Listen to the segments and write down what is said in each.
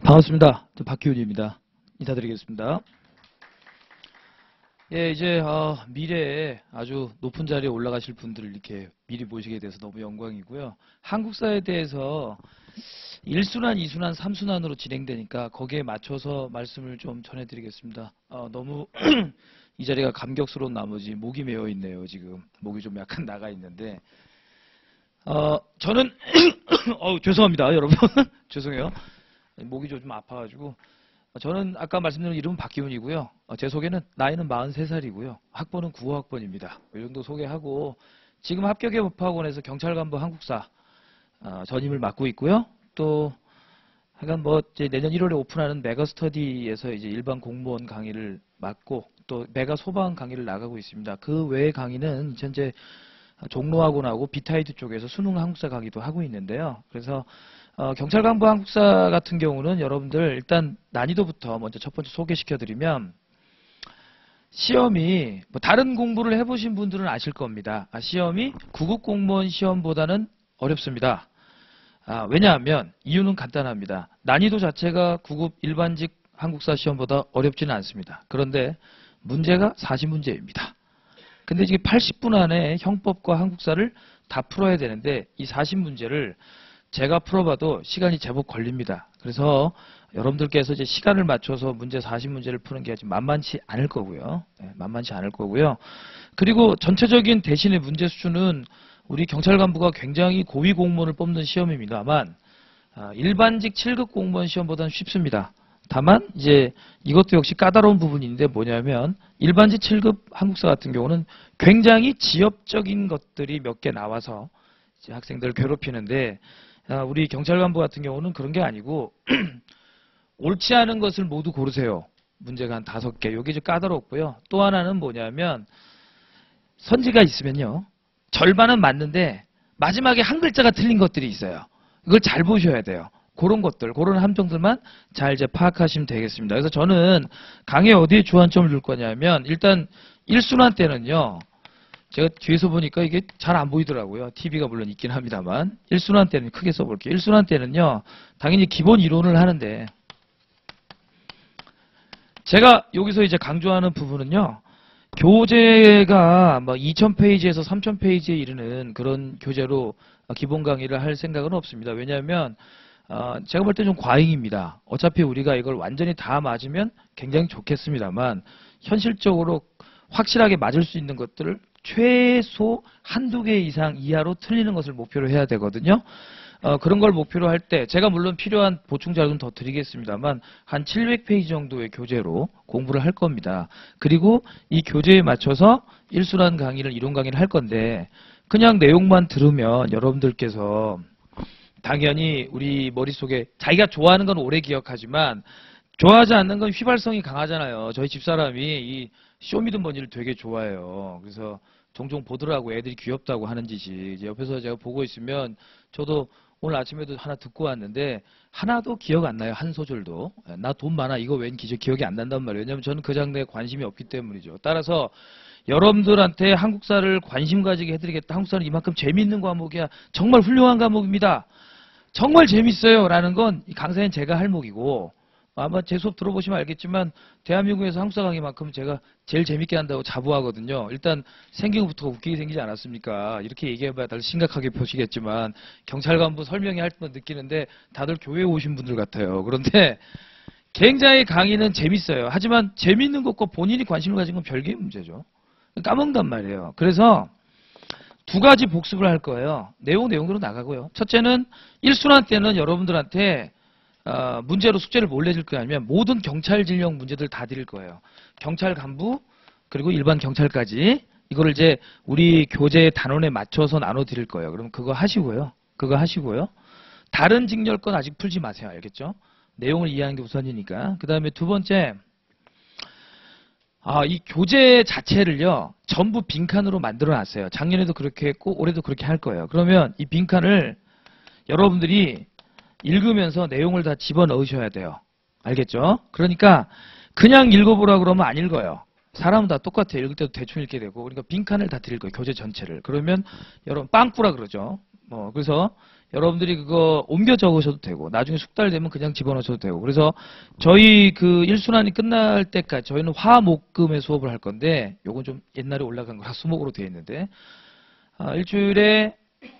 반갑습니다. 박기훈입니다. 인사드리겠습니다. 예, 이제 미래에 아주 높은 자리에 올라가실 분들을 이렇게 미리 모시게 돼서 너무 영광이고요. 한국사에 대해서 1순환, 2순환, 3순환으로 진행되니까 거기에 맞춰서 말씀을 좀 전해드리겠습니다. 너무 이 자리가 감격스러운 나머지 목이 메어 있네요. 지금 목이 좀 약간 나가 있는데 저는 죄송합니다, 여러분. 죄송해요. 목이 좀 아파가지고. 저는 아까 말씀드린 이름은 박기훈이고요. 제 소개는 나이는 43살이고요. 학번은 95학번입니다. 이 정도 소개하고 지금 합격의 법학원에서 경찰간부 한국사 전임을 맡고 있고요. 또 하여간 이제 내년 1월에 오픈하는 메가스터디에서 이제 일반 공무원 강의를 맡고 또 메가 소방 강의를 나가고 있습니다. 그 외의 강의는 현재 종로학원하고 비타이드 쪽에서 수능 한국사 강의도 하고 있는데요. 그래서 경찰간부 한국사 같은 경우는 여러분들 일단 난이도부터 먼저 첫 번째 소개시켜드리면 시험이 다른 공부를 해보신 분들은 아실 겁니다. 시험이 9급 공무원 시험보다는 어렵습니다. 왜냐하면 이유는 간단합니다. 난이도 자체가 9급 일반직 한국사 시험보다 어렵지는 않습니다. 그런데 문제가 40문제입니다. 근데 이게 80분 안에 형법과 한국사를 다 풀어야 되는데 이 40문제를 제가 풀어봐도 시간이 제법 걸립니다. 그래서 여러분들께서 이제 시간을 맞춰서 문제 40문제를 푸는 게 아직 만만치 않을 거고요. 만만치 않을 거고요. 그리고 전체적인 대신의 문제 수준은 우리 경찰간부가 굉장히 고위 공무원을 뽑는 시험입니다만 일반직 7급 공무원 시험보다는 쉽습니다. 다만 이제 이것도 역시 까다로운 부분인데 뭐냐면 일반직 7급 한국사 같은 경우는 굉장히 지엽적인 것들이 몇 개 나와서 이제 학생들을 괴롭히는데 우리 경찰간부 같은 경우는 그런 게 아니고 옳지 않은 것을 모두 고르세요. 문제가 한 5개. 이게 좀 까다롭고요. 또 하나는 뭐냐면 선지가 있으면요. 절반은 맞는데 마지막에 한 글자가 틀린 것들이 있어요. 이걸 잘 보셔야 돼요. 그런 것들, 그런 함정들만 잘 이제 파악하시면 되겠습니다. 그래서 저는 강의에 어디에 주안점을 줄 거냐면 일단 1순환 때는요. 제가 뒤에서 보니까 이게 잘 안 보이더라고요. TV가 물론 있긴 합니다만 1순환 때는 크게 써볼게요. 1순환 때는요. 당연히 기본 이론을 하는데 제가 여기서 이제 강조하는 부분은요. 교재가 2000페이지에서 3000페이지에 이르는 그런 교재로 기본 강의를 할 생각은 없습니다. 왜냐하면 제가 볼 때 좀 과잉입니다. 어차피 우리가 이걸 완전히 다 맞으면 굉장히 좋겠습니다만 현실적으로 확실하게 맞을 수 있는 것들을 최소 한두 개 이상 이하로 틀리는 것을 목표로 해야 되거든요. 그런 걸 목표로 할 때 제가 물론 필요한 보충 자료는 더 드리겠습니다만 한 700페이지 정도의 교재로 공부를 할 겁니다. 그리고 이 교재에 맞춰서 1순환 강의를 이론 강의를 할 건데 그냥 내용만 들으면 여러분들께서 당연히 우리 머릿속에 자기가 좋아하는 건 오래 기억하지만 좋아하지 않는 건 휘발성이 강하잖아요. 저희 집사람이 이 쇼미더머니를 되게 좋아해요. 그래서 종종 보더라고. 애들이 귀엽다고 하는 짓이. 이제 옆에서 제가 보고 있으면 저도 오늘 아침에도 하나 듣고 왔는데 하나도 기억 안 나요. 한 소절도. 나 돈 많아. 이거 웬 기억이 안 난단 말이에요. 왜냐하면 저는 그 장르에 관심이 없기 때문이죠. 따라서 여러분들한테 한국사를 관심 가지게 해드리겠다. 한국사는 이만큼 재미있는 과목이야. 정말 훌륭한 과목입니다. 정말 재밌어요. 라는 건 이 강사는 제가 할 목이고 아마 제 수업 들어보시면 알겠지만 대한민국에서 한국사 강의만큼 제가 제일 재밌게 한다고 자부하거든요. 일단 생긴 것부터 웃기게 생기지 않았습니까? 이렇게 얘기해봐야 다들 심각하게 보시겠지만 경찰간부 설명회 할 때만 느끼는데 다들 교회에 오신 분들 같아요. 그런데 굉장히 강의는 재밌어요. 하지만 재밌는 것과 본인이 관심을 가진 건 별개의 문제죠. 까먹는단 말이에요. 그래서 두 가지 복습을 할 거예요. 내용으로 나가고요. 첫째는 1순환 때는 여러분들한테 문제로 숙제를 뭘 내줄 거냐면 모든 경찰 진령 문제들 다 드릴 거예요. 경찰 간부 그리고 일반 경찰까지 이거를 이제 우리 교재 단원에 맞춰서 나눠 드릴 거예요. 그럼 그거 하시고요. 다른 직렬건 아직 풀지 마세요. 알겠죠? 내용을 이해하는 게 우선이니까. 그 다음에 두 번째 이 교재 자체를요. 전부 빈칸으로 만들어 놨어요. 작년에도 그렇게 했고 올해도 그렇게 할 거예요. 그러면 이 빈칸을 여러분들이 읽으면서 내용을 다 집어넣으셔야 돼요. 알겠죠? 그러니까 그냥 읽어보라 그러면 안 읽어요. 사람은 다 똑같아요. 읽을 때도 대충 읽게 되고. 그러니까 빈칸을 다 드릴 거예요. 교재 전체를. 그러면 여러분 빵꾸라 그러죠. 그래서 여러분들이 그거 옮겨 적으셔도 되고 나중에 숙달되면 그냥 집어넣으셔도 되고 그래서 저희 그 1순환이 끝날 때까지 저희는 화목금의 수업을 할 건데 요건 좀 옛날에 올라간 거라 수목으로 되어 있는데 일주일에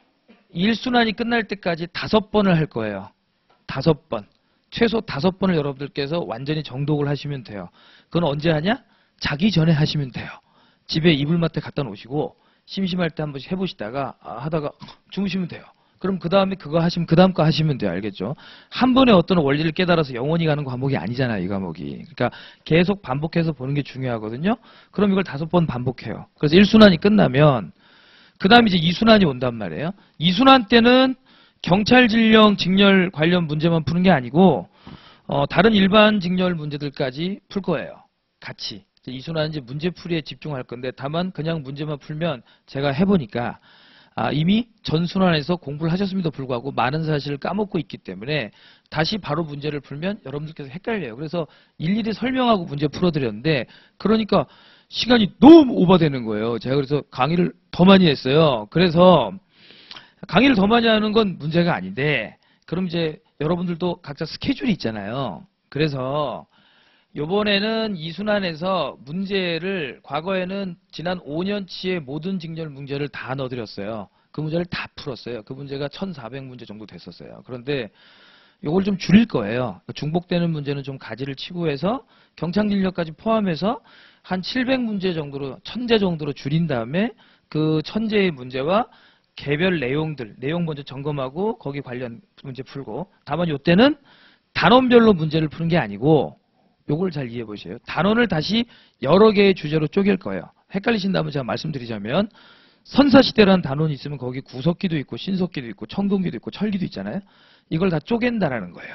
1순환이 끝날 때까지 5번을 할 거예요. 5번. 최소 5번을 여러분들께서 완전히 정독을 하시면 돼요. 그건 언제 하냐? 자기 전에 하시면 돼요. 집에 이불마트 갖다 놓으시고 심심할 때 한 번씩 해보시다가 하다가 주무시면 돼요. 그럼 그 다음에 그거 하시면 그 다음 거 하시면 돼요. 알겠죠? 한 번에 어떤 원리를 깨달아서 영원히 가는 과목이 아니잖아요. 이 과목이. 그러니까 계속 반복해서 보는 게 중요하거든요. 그럼 이걸 5번 반복해요. 그래서 1순환이 끝나면 그 다음에 이제 2순환이 온단 말이에요. 2순환 때는 경찰 진령 직렬 관련 문제만 푸는 게 아니고 다른 일반 직렬 문제들까지 풀 거예요. 같이. 2순환은 이제 문제풀이에 집중할 건데 다만 그냥 문제만 풀면 제가 해보니까 이미 전순환에서 공부를 하셨음에도 불구하고 많은 사실을 까먹고 있기 때문에 다시 바로 문제를 풀면 여러분들께서 헷갈려요. 그래서 일일이 설명하고 문제 풀어드렸는데 그러니까 시간이 너무 오버되는 거예요. 제가 그래서 강의를 더 많이 했어요. 그래서 강의를 더 많이 하는 건 문제가 아닌데 그럼 이제 여러분들도 각자 스케줄이 있잖아요. 그래서 요번에는 2순환에서 문제를 과거에는 지난 5년치의 모든 직렬 문제를 다 넣어드렸어요. 그 문제를 다 풀었어요. 그 문제가 1400문제 정도 됐었어요. 그런데 요걸 좀 줄일 거예요. 중복되는 문제는 좀 가지를 치고 해서 경창진력까지 포함해서 한 700문제 정도로 1000제 정도로 줄인 다음에 그 1000제의 문제와 개별 내용들, 내용 먼저 점검하고 거기 관련 문제 풀고 다만 요때는 단원별로 문제를 푸는 게 아니고 요걸 잘 이해해 보세요. 단원을 다시 여러 개의 주제로 쪼갤 거예요. 헷갈리신다면 제가 말씀드리자면 선사시대라는 단원이 있으면 거기 구석기도 있고 신석기도 있고 청동기도 있고 철기도 있잖아요. 이걸 다 쪼갠다라는 거예요.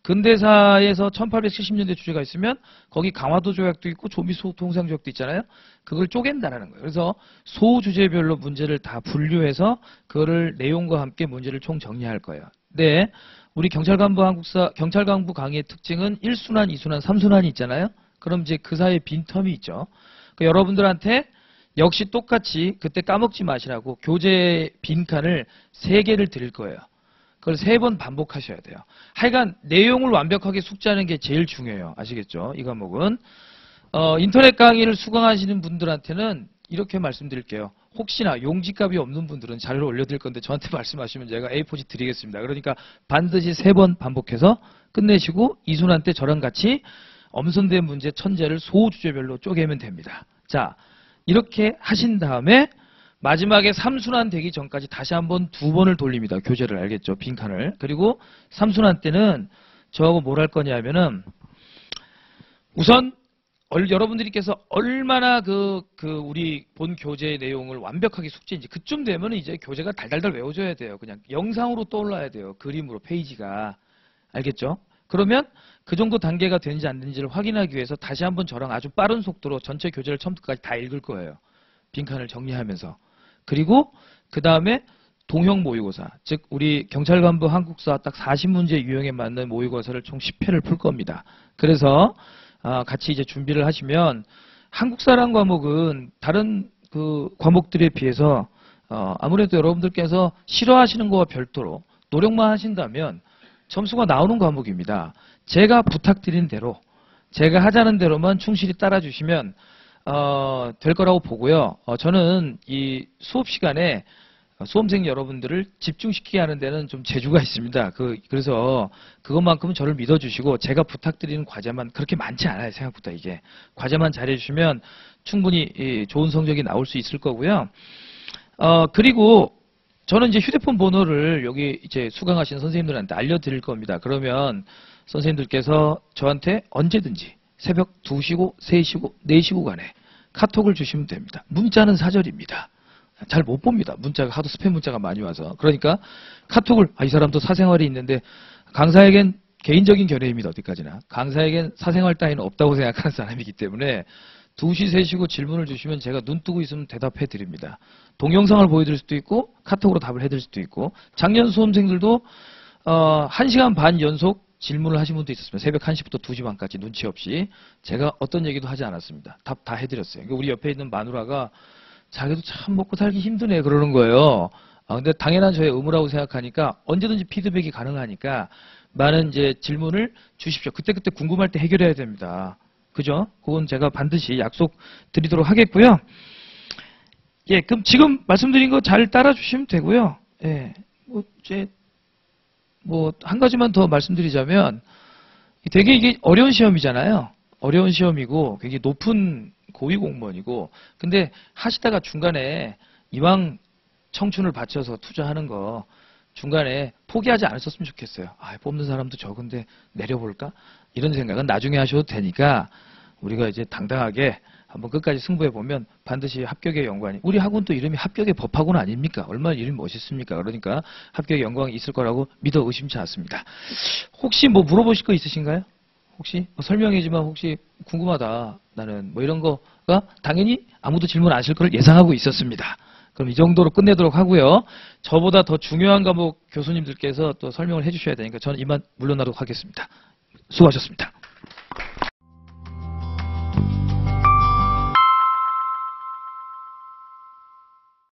근대사에서 1870년대 주제가 있으면 거기 강화도 조약도 있고 조미소 통상 조약도 있잖아요. 그걸 쪼갠다라는 거예요. 그래서 소주제별로 문제를 다 분류해서 그거를 내용과 함께 문제를 총 정리할 거예요. 네. 우리 경찰간부 강의의 특징은 1순환, 2순환, 3순환이 있잖아요. 그럼 이제 그 사이에 빈텀이 있죠. 그러니까 여러분들한테 역시 똑같이 그때 까먹지 마시라고 교재 빈칸을 3개를 드릴 거예요. 그걸 3번 반복하셔야 돼요. 하여간 내용을 완벽하게 숙지하는 게 제일 중요해요. 아시겠죠? 이 과목은. 인터넷 강의를 수강하시는 분들한테는 이렇게 말씀드릴게요. 혹시나 용지값이 없는 분들은 자료를 올려드릴 건데 저한테 말씀하시면 제가 A4지 드리겠습니다. 그러니까 반드시 3번 반복해서 끝내시고 2순환 때 저랑 같이 엄선된 문제 1000제를 소주제별로 쪼개면 됩니다. 자, 이렇게 하신 다음에 마지막에 3순환 되기 전까지 다시 한번 2번을 돌립니다. 교재를 알겠죠? 빈칸을. 그리고 3순환 때는 저하고 뭘 할 거냐면은 우선 여러분들께서 얼마나 우리 본 교재의 내용을 완벽하게 숙지인지 그쯤 되면 이제 교재가 달달달 외워져야 돼요. 그냥 영상으로 떠올라야 돼요. 그림으로 페이지가. 알겠죠? 그러면 그 정도 단계가 되는지 안 되는지를 확인하기 위해서 다시 한번 저랑 아주 빠른 속도로 전체 교재를 처음부터까지 다 읽을 거예요. 빈칸을 정리하면서. 그리고 그 다음에 동형 모의고사, 즉 우리 경찰간부 한국사 딱 40문제 유형에 맞는 모의고사를 총 10회를 풀 겁니다. 그래서 같이 이제 준비를 하시면 한국사란 과목은 다른 그 과목들에 비해서 아무래도 여러분들께서 싫어하시는 거와 별도로 노력만 하신다면 점수가 나오는 과목입니다. 제가 부탁드린 대로 제가 하자는 대로만 충실히 따라주시면 될 거라고 보고요. 저는 이 수업 시간에 수험생 여러분들을 집중시키게 하는 데는 좀 재주가 있습니다. 그래서 그것만큼은 저를 믿어주시고 제가 부탁드리는 과제만 그렇게 많지 않아요. 생각보다 이게. 과제만 잘해주시면 충분히 좋은 성적이 나올 수 있을 거고요. 그리고 저는 이제 휴대폰 번호를 여기 이제 수강하신 선생님들한테 알려드릴 겁니다. 그러면 선생님들께서 저한테 언제든지 새벽 2시고 3시고 4시고 간에 카톡을 주시면 됩니다. 문자는 사절입니다. 잘 못 봅니다. 문자가 하도 스팸 문자가 많이 와서. 그러니까 카톡을 이 사람도 사생활이 있는데 강사에겐 개인적인 견해입니다. 어디까지나. 강사에겐 사생활 따위는 없다고 생각하는 사람이기 때문에 2시, 3시고 질문을 주시면 제가 눈 뜨고 있으면 대답해 드립니다. 동영상을 보여드릴 수도 있고 카톡으로 답을 해드릴 수도 있고 작년 수험생들도 1시간 반 연속 질문을 하신 분도 있었습니다. 새벽 1시부터 2시 반까지 눈치 없이 제가 어떤 얘기도 하지 않았습니다. 답 다 해드렸어요. 우리 옆에 있는 마누라가 자기도 참 먹고 살기 힘드네 그러는 거예요. 근데 당연한 저의 의무라고 생각하니까 언제든지 피드백이 가능하니까 많은 이제 질문을 주십시오. 그때그때 궁금할 때 해결해야 됩니다. 그죠? 그건 제가 반드시 약속드리도록 하겠고요. 예, 그럼 지금 말씀드린 거 잘 따라주시면 되고요. 예, 한 가지만 더 말씀드리자면 되게 이게 어려운 시험이잖아요. 어려운 시험이고 굉장히 높은 고위 공무원이고 근데 하시다가 중간에 이왕 청춘을 바쳐서 투자하는 거 중간에 포기하지 않으셨으면 좋겠어요. 뽑는 사람도 적은데 내려볼까? 이런 생각은 나중에 하셔도 되니까 우리가 이제 당당하게 한번 끝까지 승부해보면 반드시 합격의 영광이, 우리 학원 또 이름이 합격의 법학원 아닙니까? 얼마나 이름이 멋있습니까? 그러니까 합격의 영광이 있을 거라고 믿어 의심치 않습니다. 혹시 뭐 물어보실 거 있으신가요? 혹시 설명이지만 혹시 궁금하다 나는 뭐 이런 거가 당연히 아무도 질문 안 하실 걸 예상하고 있었습니다. 그럼 이 정도로 끝내도록 하고요. 저보다 더 중요한 과목 교수님들께서 또 설명을 해주셔야 되니까 저는 이만 물러나도록 하겠습니다. 수고하셨습니다.